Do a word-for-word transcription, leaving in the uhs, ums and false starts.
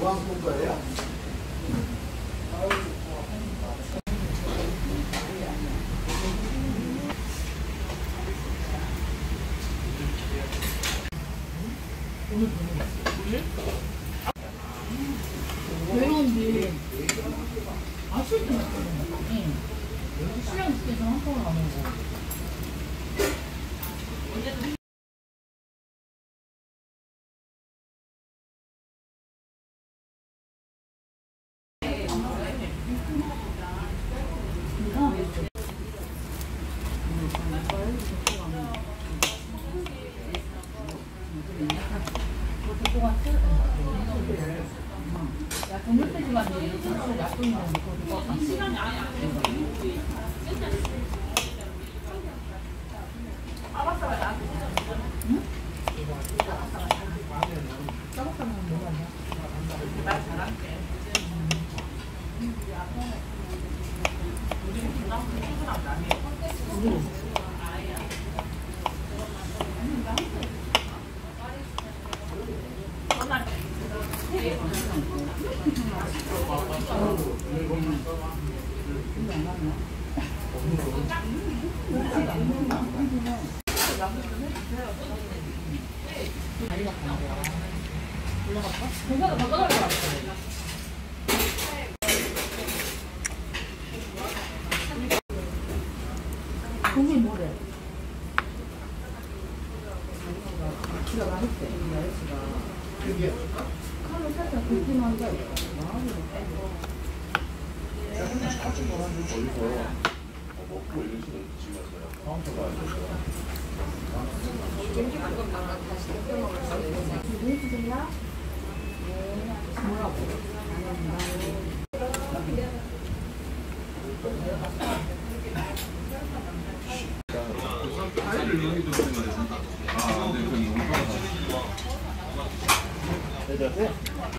중앙 거예요? 오늘 오늘? 외로운데 아쉬울 때 맞거든요. 수영 시켜서 한꺼번에 안 오고. 야, 동물돼지만 이 약분이랑 그거 시간이 아예 안 돼서. 아바사가 나한테 응? 짜박사는 뭐가 아니야? 말 잘할게. 우리는 그다음부터 출근하면 안 해요. 우리는 올라갈까? 괜찮아, 더 떨어져. 고기 뭐래? 기가 맛있대, 이 날씨가. 이게 칼로 살짝 긁기만 해. 먹고 이런 식으로 집에서요. 카운터가 아니고. 찜기 방금 나가 다시 끓여 먹을 수 있어요. 해주세요. 뭐라고? 파일을 여기도 보면 아, 근데 그 영상. 여자고?